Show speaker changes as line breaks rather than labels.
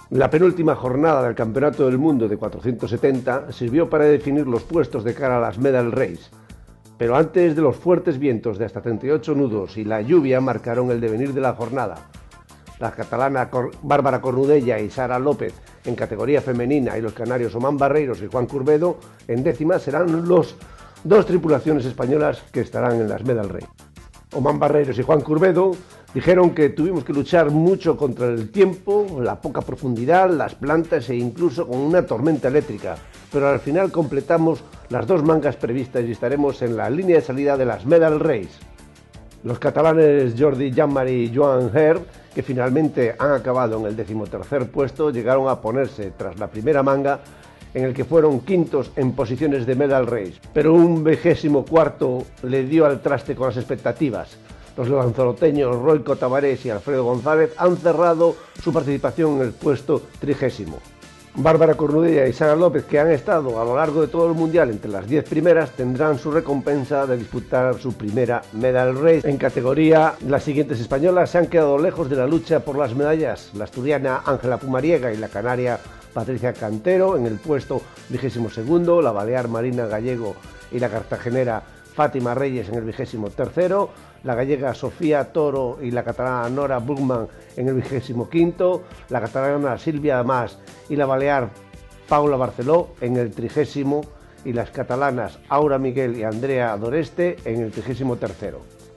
La penúltima jornada del Campeonato del Mundo de 470 sirvió para definir los puestos de cara a las Medal Race, pero antes de los fuertes vientos de hasta 38 nudos y la lluvia marcaron el devenir de la jornada. La catalana Bárbara Cornudella y Sara López en categoría femenina y los canarios Oman Barreiros y Juan Curvedo en décima serán los dos tripulaciones españolas que estarán en las Medal Race. Oman Barreiros y Juan Curvedo dijeron que tuvimos que luchar mucho contra el tiempo, la poca profundidad, las plantas e incluso con una tormenta eléctrica, pero al final completamos las dos mangas previstas y estaremos en la línea de salida de las Medal Race. Los catalanes Jordi Jean-Marie y Joan Her, que finalmente han acabado en el 13º puesto, llegaron a ponerse tras la primera manga en el que fueron quintos en posiciones de Medal Race, pero un 24º le dio al traste con las expectativas. Los lanzaroteños Royco Tavares y Alfredo González han cerrado su participación en el puesto 30º. Bárbara Cornudella y Sara López, que han estado a lo largo de todo el Mundial entre las 10 primeras, tendrán su recompensa de disputar su primera Medal Race. En categoría, las siguientes españolas se han quedado lejos de la lucha por las medallas. La asturiana Ángela Pumariega y la canaria Patricia Cantero en el puesto 22º, la balear Marina Gallego y la cartagenera Fátima Reyes en el 23º, la gallega Sofía Toro y la catalana Nora Burgman en el 25º, la catalana Silvia Mas y la balear Paula Barceló en el 30º y las catalanas Aura Miguel y Andrea Doreste en el 33º.